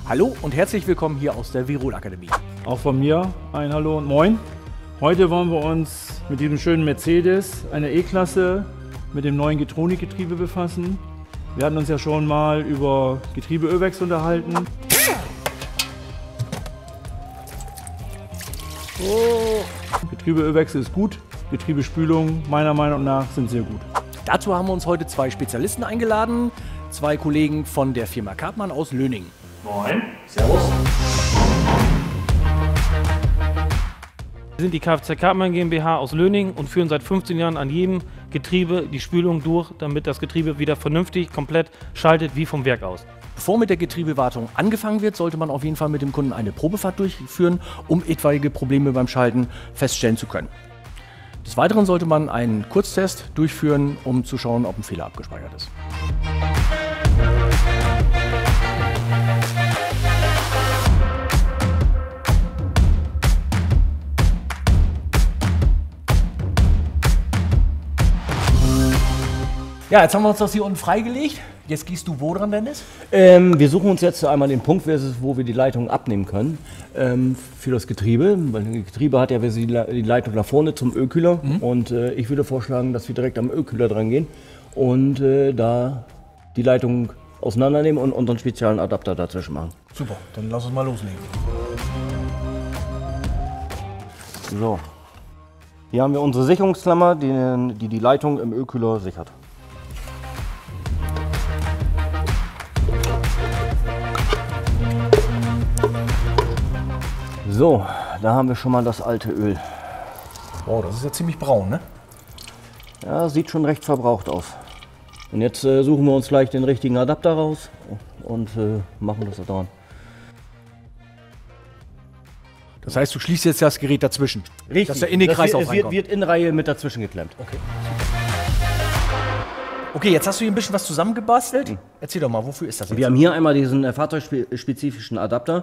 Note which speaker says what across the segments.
Speaker 1: Hallo und herzlich willkommen hier aus der Virol Akademie.
Speaker 2: Auch von mir ein Hallo und Moin. Heute wollen wir uns mit diesem schönen Mercedes, einer E-Klasse, mit dem neuen Getronik-Getriebe befassen. Wir hatten uns ja schon mal über Getriebeölwechsel unterhalten. Getriebeölwechsel ist gut, Getriebespülung meiner Meinung nach sind sehr gut.
Speaker 1: Dazu haben wir uns heute zwei Spezialisten eingeladen, zwei Kollegen von der Firma Kartmann aus Löningen.
Speaker 2: Moin.
Speaker 1: Servus.
Speaker 3: Wir sind die Kfz Kartmann GmbH aus Löningen und führen seit 15 Jahren an jedem Getriebe die Spülung durch, damit das Getriebe wieder vernünftig, komplett schaltet wie vom Werk aus.
Speaker 1: Bevor mit der Getriebewartung angefangen wird, sollte man auf jeden Fall mit dem Kunden eine Probefahrt durchführen, um etwaige Probleme beim Schalten feststellen zu können. Des Weiteren sollte man einen Kurztest durchführen, um zu schauen, ob ein Fehler abgespeichert ist. Ja, jetzt haben wir uns das hier unten freigelegt. Jetzt gehst du wo dran, Dennis?
Speaker 4: Wir suchen uns jetzt einmal den Punkt, wo wir die Leitung abnehmen können für das Getriebe. Weil das Getriebe hat ja die Leitung nach vorne zum Ölkühler. Und ich würde vorschlagen, dass wir direkt am Ölkühler dran gehen und da die Leitung auseinandernehmen und unseren speziellen Adapter dazwischen machen.
Speaker 1: Super, dann lass uns mal loslegen.
Speaker 4: So, hier haben wir unsere Sicherungsklammer, die Leitung im Ölkühler sichert. So, da haben wir schon mal das alte Öl.
Speaker 1: Wow, das ist ja ziemlich braun, ne?
Speaker 4: Ja, sieht schon recht verbraucht aus. Und jetzt suchen wir uns gleich den richtigen Adapter raus und machen das da dran.
Speaker 1: Das heißt, du schließt jetzt das Gerät dazwischen.
Speaker 4: Richtig.
Speaker 1: Dass der in den Kreislauf
Speaker 4: Es
Speaker 1: reinkommt.
Speaker 4: wird in Reihe mit dazwischen geklemmt.
Speaker 1: Okay. Okay, jetzt hast du hier ein bisschen was zusammengebastelt. Erzähl doch mal, wofür ist das jetzt?
Speaker 4: Wir haben hier einmal diesen fahrzeugspezifischen Adapter.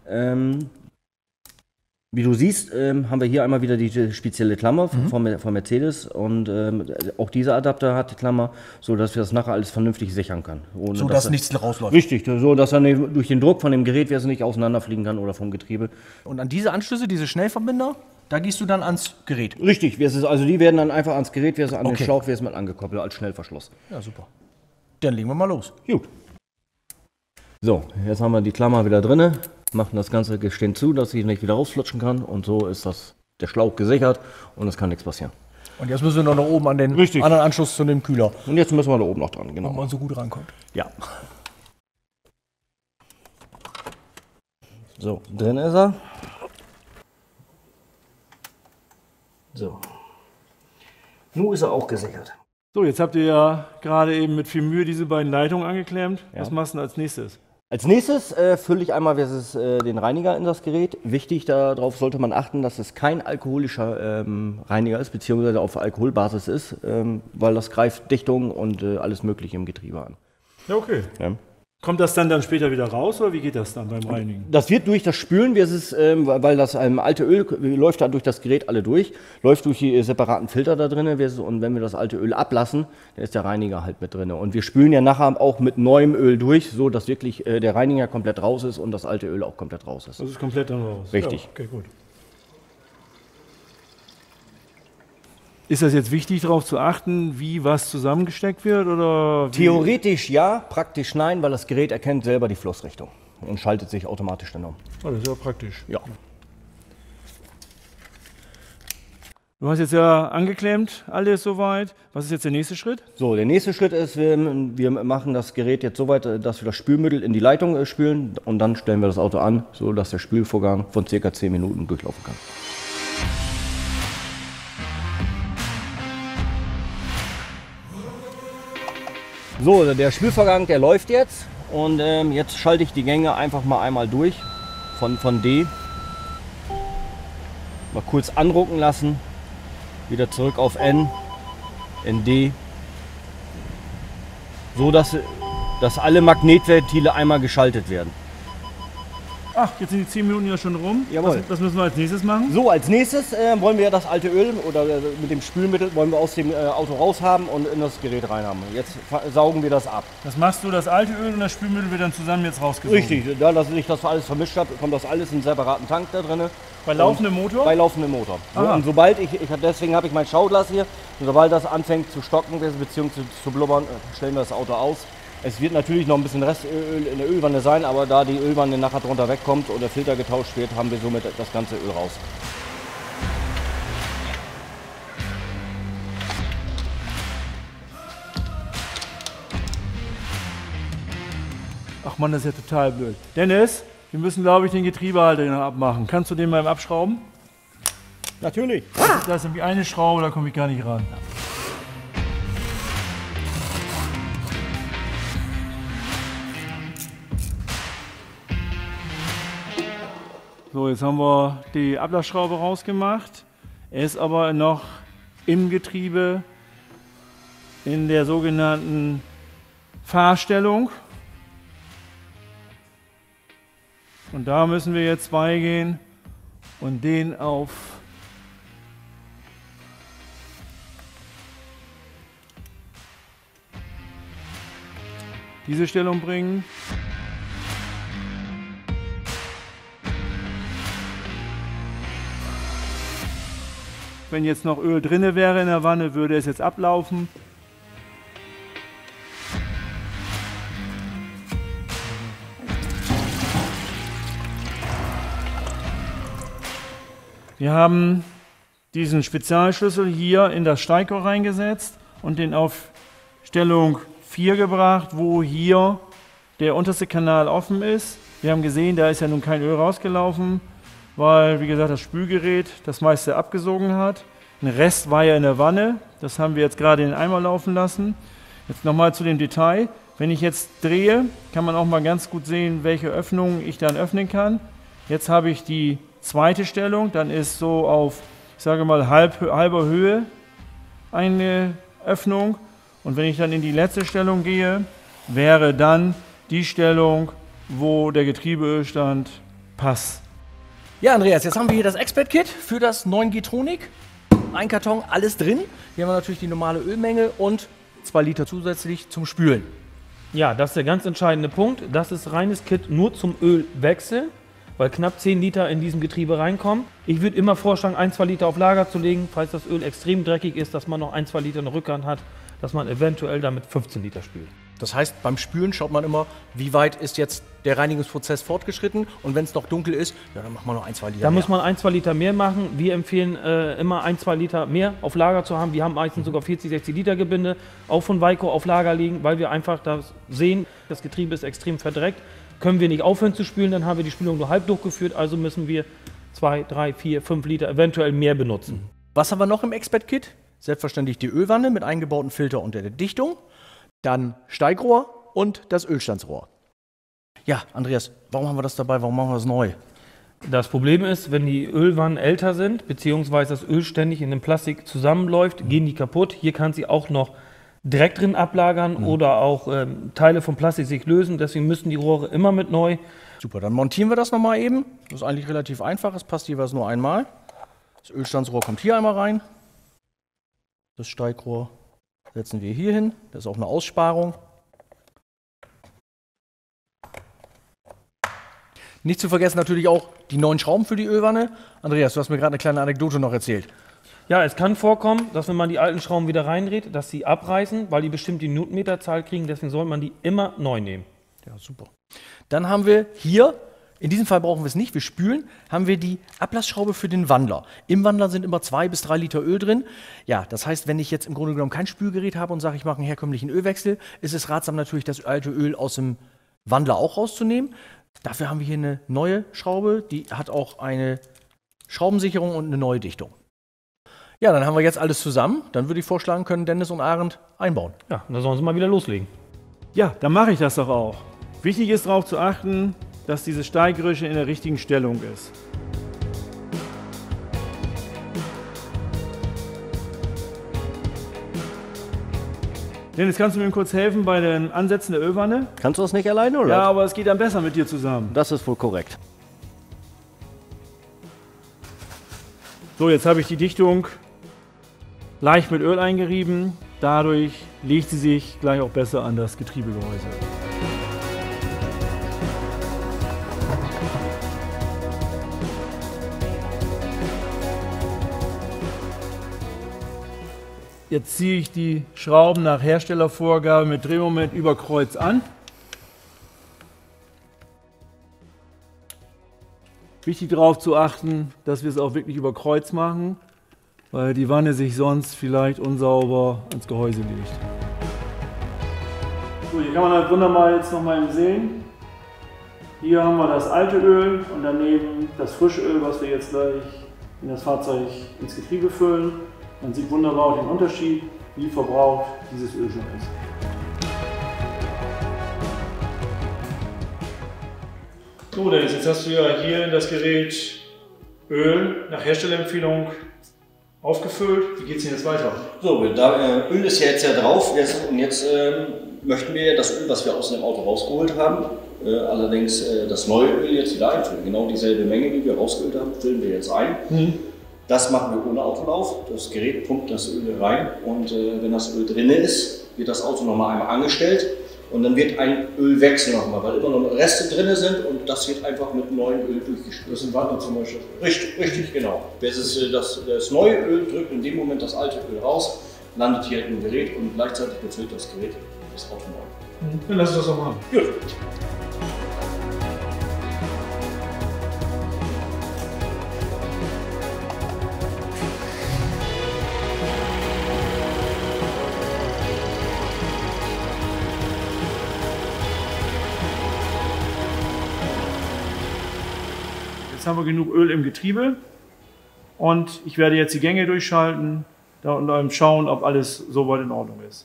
Speaker 4: Wie du siehst, haben wir hier einmal wieder die spezielle Klammer von Mercedes und auch dieser Adapter hat die Klammer, so dass wir das nachher alles vernünftig sichern können.
Speaker 1: So dass nichts rausläuft.
Speaker 4: Richtig, so dass er durch den Druck von dem Gerät nicht auseinanderfliegen kann oder vom Getriebe.
Speaker 1: Und an diese Anschlüsse, diese Schnellverbinder, da gehst du dann ans Gerät.
Speaker 4: Richtig, also die werden dann einfach ans Gerät, an den
Speaker 1: Okay.
Speaker 4: Schlauch mit angekoppelt als Schnellverschluss.
Speaker 1: Ja, super. Dann legen wir mal los.
Speaker 4: Gut. So, jetzt haben wir die Klammer wieder drin, machen das ganze Gestehen zu, dass sie nicht wieder rausflutschen kann und so ist der Schlauch gesichert und es kann nichts passieren.
Speaker 1: Und jetzt müssen wir noch nach oben an den
Speaker 4: Richtig.
Speaker 1: anderen Anschluss zu dem Kühler,
Speaker 4: Und jetzt müssen wir da oben noch dran,
Speaker 1: wo
Speaker 4: genau.
Speaker 1: man so gut rankommt.
Speaker 4: Ja. So, drin ist er. So. Nun ist er auch gesichert.
Speaker 2: So, jetzt habt ihr ja gerade eben mit viel Mühe diese beiden Leitungen angeklemmt.
Speaker 4: Ja.
Speaker 2: Was machst du denn als nächstes?
Speaker 4: Als nächstes fülle ich einmal den Reiniger in das Gerät. Wichtig, darauf sollte man achten, dass es kein alkoholischer Reiniger ist, beziehungsweise auf Alkoholbasis ist, weil das greift Dichtung und alles Mögliche im Getriebe an.
Speaker 2: Ja, okay.
Speaker 4: Ja.
Speaker 2: Kommt das dann später wieder raus oder wie geht das dann beim Reinigen?
Speaker 4: Das wird durch das Spülen, weil das alte Öl läuft da durch das Gerät alle durch, läuft durch die separaten Filter da drin und wenn wir das alte Öl ablassen, dann ist der Reiniger halt mit drin. Und wir spülen ja nachher auch mit neuem Öl durch, so dass wirklich der Reiniger komplett raus ist und das alte Öl auch komplett raus ist.
Speaker 2: Das ist komplett dann raus.
Speaker 4: Richtig.
Speaker 2: Ja, okay, gut. Ist das jetzt wichtig, darauf zu achten, wie was zusammengesteckt wird? Oder wie?
Speaker 4: Theoretisch ja, praktisch nein, weil das Gerät erkennt selber die Flussrichtung und schaltet sich automatisch dann um.
Speaker 2: Oh, das ist ja praktisch.
Speaker 4: Ja.
Speaker 2: Du hast jetzt ja angeklemmt, alles soweit. Was ist jetzt der nächste Schritt?
Speaker 4: So, der nächste Schritt ist, wir machen das Gerät jetzt so weit, dass wir das Spülmittel in die Leitung spülen und dann stellen wir das Auto an, so dass der Spülvorgang von ca. 10 Minuten durchlaufen kann. So, der Spülvorgang, der läuft jetzt und jetzt schalte ich die Gänge einfach mal einmal durch von D. Mal kurz anrucken lassen, wieder zurück auf N, in D, so dass alle Magnetventile einmal geschaltet werden.
Speaker 2: Ach, jetzt sind die 10 Minuten ja schon rum.
Speaker 4: Jawohl.
Speaker 2: Was müssen wir als nächstes machen?
Speaker 4: So, als nächstes wollen wir das alte Öl oder mit dem Spülmittel wollen wir aus dem Auto raushaben und in das Gerät reinhaben. Jetzt saugen wir das ab.
Speaker 2: Das machst du, das alte Öl und das Spülmittel wird dann zusammen jetzt rausgesogen.
Speaker 4: Richtig, da dass ich das alles vermischt habe, kommt das alles in einen separaten Tank da drin.
Speaker 2: Bei laufendem Motor?
Speaker 4: Bei laufendem Motor. So,
Speaker 2: Aha.
Speaker 4: und sobald deswegen habe ich mein Schauglas hier, und sobald das anfängt zu stocken bzw. zu blubbern, stellen wir das Auto aus. Es wird natürlich noch ein bisschen Restöl in der Ölwanne sein, aber da die Ölwanne nachher drunter wegkommt und der Filter getauscht wird, haben wir somit das ganze Öl raus.
Speaker 2: Ach man, das ist ja total blöd. Dennis, wir müssen, glaube ich, den Getriebehalter noch abmachen. Kannst du den mal abschrauben?
Speaker 4: Natürlich.
Speaker 2: Da ist nämlich eine Schraube, da komme ich gar nicht ran. So, jetzt haben wir die Ablassschraube rausgemacht. Er ist aber noch im Getriebe in der sogenannten Fahrstellung. Und da müssen wir jetzt beigehen und den auf diese Stellung bringen. Wenn jetzt noch Öl drinne wäre in der Wanne, würde es jetzt ablaufen. Wir haben diesen Spezialschlüssel hier in das Steigrohr reingesetzt und den auf Stellung 4 gebracht, wo hier der unterste Kanal offen ist. Wir haben gesehen, da ist ja nun kein Öl rausgelaufen, weil, wie gesagt, das Spülgerät das meiste abgesogen hat. Ein Rest war ja in der Wanne, das haben wir jetzt gerade in den Eimer laufen lassen. Jetzt nochmal zu dem Detail. Wenn ich jetzt drehe, kann man auch mal ganz gut sehen, welche Öffnungen ich dann öffnen kann. Jetzt habe ich die zweite Stellung, dann ist so auf, ich sage mal, halber Höhe eine Öffnung. Und wenn ich dann in die letzte Stellung gehe, wäre dann die Stellung, wo der Getriebeölstand passt.
Speaker 1: Ja, Andreas, jetzt haben wir hier das Expert-Kit für das 9G-Tronic. Ein Karton, alles drin. Hier haben wir natürlich die normale Ölmenge und 2 Liter zusätzlich zum Spülen.
Speaker 3: Ja, das ist der ganz entscheidende Punkt. Das ist reines Kit nur zum Ölwechsel, weil knapp 10 Liter in diesem Getriebe reinkommen. Ich würde immer vorschlagen, 1-2 Liter auf Lager zu legen, falls das Öl extrem dreckig ist, dass man noch 1-2 Liter in der Rückhand hat, dass man eventuell damit 15 Liter spült.
Speaker 1: Das heißt, beim Spülen schaut man immer, wie weit ist jetzt der Reinigungsprozess fortgeschritten. Und wenn es noch dunkel ist, ja, dann macht man noch 1-2 Liter
Speaker 3: Da
Speaker 1: mehr.
Speaker 3: muss man 1-2 Liter mehr machen. Wir empfehlen immer 1-2 Liter mehr auf Lager zu haben. Wir haben meistens sogar 40-60 Liter Gebinde auch von Weiko auf Lager liegen, weil wir einfach das sehen, das Getriebe ist extrem verdreckt. Können wir nicht aufhören zu spülen, dann haben wir die Spülung nur halb durchgeführt. Also müssen wir 2, 3, 4, 5 Liter eventuell mehr benutzen.
Speaker 1: Was haben wir noch im Expert-Kit? Selbstverständlich die Ölwanne mit eingebauten Filter unter der Dichtung. Dann Steigrohr und das Ölstandsrohr. Ja, Andreas, warum haben wir das dabei? Warum machen wir das neu?
Speaker 3: Das Problem ist, wenn die Ölwannen älter sind, beziehungsweise das Öl ständig in dem Plastik zusammenläuft, gehen die kaputt. Hier kann sie auch noch Dreck drin ablagern oder auch Teile vom Plastik sich lösen. Deswegen müssen die Rohre immer mit neu.
Speaker 1: Super, dann montieren wir das nochmal eben. Das ist eigentlich relativ einfach, es passt jeweils nur einmal. Das Ölstandsrohr kommt hier einmal rein. Das Steigrohr setzen wir hier hin. Das ist auch eine Aussparung. Nicht zu vergessen natürlich auch die 9 Schrauben für die Ölwanne. Andreas, du hast mir gerade eine kleine Anekdote noch erzählt.
Speaker 3: Ja, es kann vorkommen, dass wenn man die alten Schrauben wieder reindreht, dass sie abreißen, weil die bestimmt die Newtonmeterzahl kriegen. Deswegen soll man die immer neu nehmen.
Speaker 1: Ja, super. Dann haben wir hier, in diesem Fall brauchen wir es nicht, wir spülen, haben wir die Ablassschraube für den Wandler. Im Wandler sind immer 2 bis 3 Liter Öl drin. Ja, das heißt, wenn ich jetzt im Grunde genommen kein Spülgerät habe und sage, ich mache einen herkömmlichen Ölwechsel, ist es ratsam natürlich, das alte Öl aus dem Wandler auch rauszunehmen. Dafür haben wir hier eine neue Schraube, die hat auch eine Schraubensicherung und eine neue Dichtung. Ja, dann haben wir jetzt alles zusammen. Dann würde ich vorschlagen, können Dennis und Arend einbauen.
Speaker 3: Ja, dann sollen sie mal wieder loslegen.
Speaker 2: Ja, dann mache ich das doch auch. Wichtig ist darauf zu achten, dass diese Steigröhre in der richtigen Stellung ist. Dennis, kannst du mir kurz helfen bei den Ansätzen der Ölwanne?
Speaker 4: Kannst du das nicht alleine, oder?
Speaker 2: Ja, aber es geht dann besser mit dir zusammen.
Speaker 4: Das ist wohl korrekt.
Speaker 2: So, jetzt habe ich die Dichtung leicht mit Öl eingerieben. Dadurch legt sie sich gleich auch besser an das Getriebegehäuse. Jetzt ziehe ich die Schrauben nach Herstellervorgabe mit Drehmoment über Kreuz an. Wichtig darauf zu achten, dass wir es auch wirklich über Kreuz machen, weil die Wanne sich sonst vielleicht unsauber ans Gehäuse legt. So, hier kann man halt wunderbar jetzt noch mal sehen. Hier haben wir das alte Öl und daneben das frische Öl, was wir jetzt gleich in das Fahrzeug ins Getriebe füllen. Man sieht wunderbar auch den Unterschied, wie verbraucht dieses Öl schon ist. So Dennis, jetzt hast du ja hier in das Gerät Öl nach Herstellerempfehlung aufgefüllt. Wie geht es denn jetzt weiter?
Speaker 4: So, Öl ist ja jetzt drauf und jetzt möchten wir das Öl, was wir aus dem Auto rausgeholt haben, allerdings das neue Öl jetzt wieder einfüllen. Genau dieselbe Menge, die wir rausgeholt haben, füllen wir jetzt ein. Das machen wir ohne Autolauf. Das Gerät pumpt das Öl rein und wenn das Öl drin ist, wird das Auto nochmal einmal angestellt und dann wird ein Ölwechsel nochmal, weil immer noch Reste drin sind und das wird einfach mit neuem Öl durchgespült.
Speaker 2: Das ist ein Wandler zum Beispiel.
Speaker 4: Richtig, genau. Das neue Öl drückt in dem Moment das alte Öl raus, landet hier im Gerät und gleichzeitig befüllt das Gerät das Auto neu.
Speaker 2: Dann lass uns das doch machen.
Speaker 4: Gut.
Speaker 2: Jetzt haben wir genug Öl im Getriebe und ich werde jetzt die Gänge durchschalten und schauen, ob alles soweit in Ordnung ist.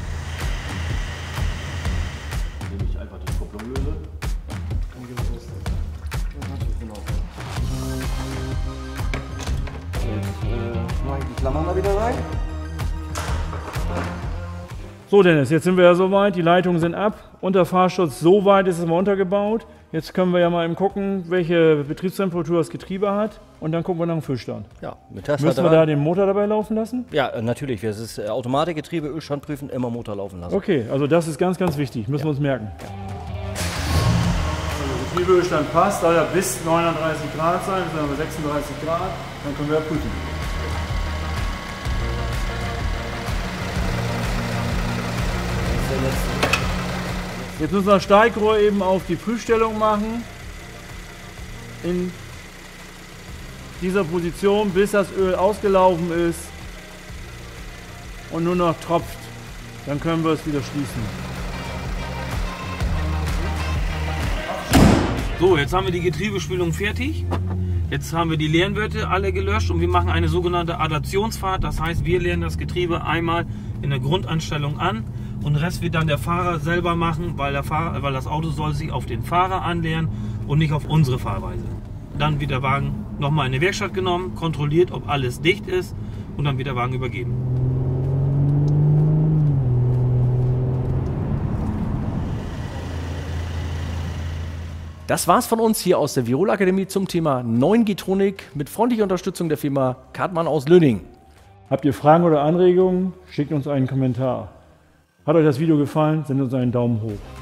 Speaker 4: Indem ich einfach die Kupplung löse. Jetzt mache ich die Klammern da wieder rein.
Speaker 2: So Dennis, jetzt sind wir ja soweit, die Leitungen sind ab, Unterfahrschutz soweit ist es mal untergebaut. Jetzt können wir ja mal eben gucken, welche Betriebstemperatur das Getriebe hat und dann gucken wir nach dem Füllstand.
Speaker 4: Ja, mit Tester
Speaker 2: Müssen wir da den Motor dabei laufen lassen?
Speaker 4: Ja, natürlich. Das ist Automatikgetriebe, Ölstand prüfen, immer Motor laufen lassen.
Speaker 2: Okay, also das ist ganz, ganz wichtig, müssen wir uns merken. Ja. Also Getriebeölstand passt, soll ja bis 39 Grad sein, bis haben wir 36 Grad, dann können wir ja prüfen. Jetzt müssen wir das Steigrohr eben auf die Prüfstellung machen. In dieser Position, bis das Öl ausgelaufen ist und nur noch tropft. Dann können wir es wieder schließen.
Speaker 3: So, jetzt haben wir die Getriebespülung fertig. Jetzt haben wir die Leerenwerte alle gelöscht und wir machen eine sogenannte Adaptionsfahrt. Das heißt, wir leeren das Getriebe einmal in der Grundeinstellung an. Und den Rest wird dann der Fahrer selber machen, weil das Auto soll sich auf den Fahrer anleeren und nicht auf unsere Fahrweise. Dann wird der Wagen nochmal in die Werkstatt genommen, kontrolliert, ob alles dicht ist und dann wird der Wagen übergeben.
Speaker 1: Das war's von uns hier aus der Virol Akademie zum Thema 9G-Tronik mit freundlicher Unterstützung der Firma Kartmann aus Lünning.
Speaker 2: Habt ihr Fragen oder Anregungen? Schickt uns einen Kommentar. Hat euch das Video gefallen? Sendet uns einen Daumen hoch.